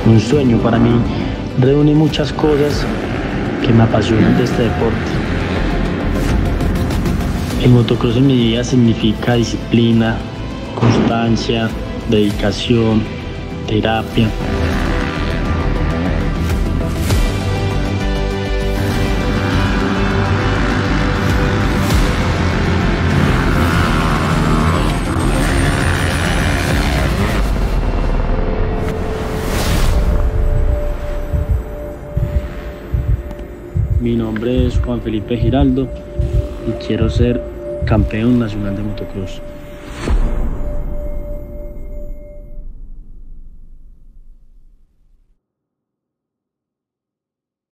un sueño. Para mí reúne muchas cosas que me apasionan de este deporte. El motocross en mi vida significa disciplina, constancia, dedicación, terapia. Mi nombre es Juan Felipe Giraldo y quiero ser campeón nacional de motocross.